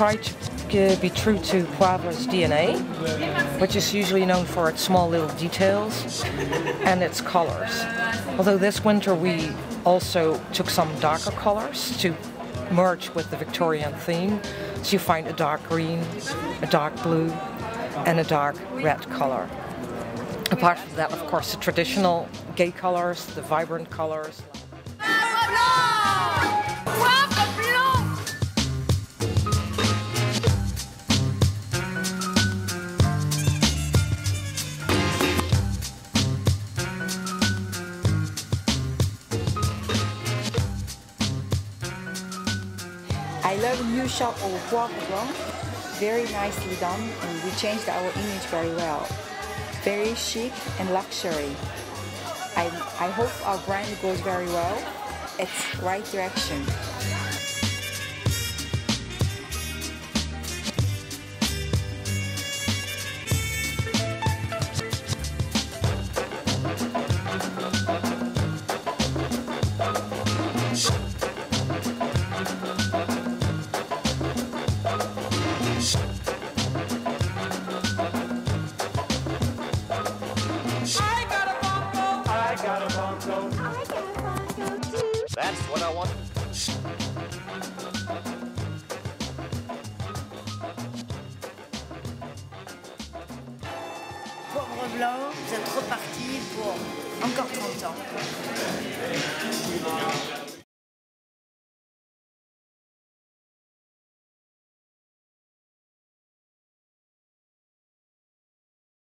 tried to be true to Poivre's DNA, which is usually known for its small little details and its colors. Although this winter we also took some darker colors to merge with the Victorian theme. So you find a dark green, a dark blue, and a dark red color. Apart from that, of course, the traditional gay colors, the vibrant colors. I love a new shop of Poivre Blanc. Very nicely done, and we changed our image very well. Very chic and luxury. I hope our brand goes very well. It's right direction. That's what I want. Poivre Blanc, vous êtes reparti pour encore 30 ans.